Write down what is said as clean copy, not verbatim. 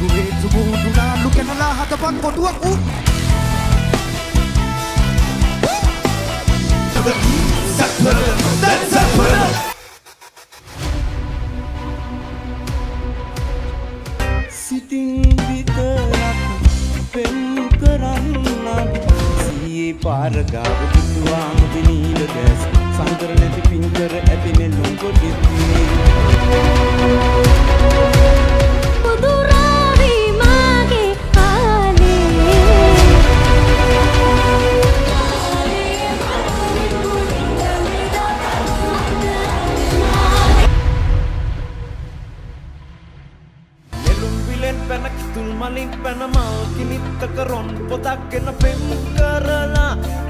Duit sumundo na lukyan na lahat kapag kotuak Siting විතරක් පෙම් කරන්න සියේ පාර ගාව දුවාම දිනීල දැස් සංකර නැති පින්කර ඇති නෙළුම් කොටින්නේ පුදුරාවි මාගේ පැන කිතුල් මලින් පැන මල් කිනිත්තක රොන් පොතක් ගෙන පෙම් කරලා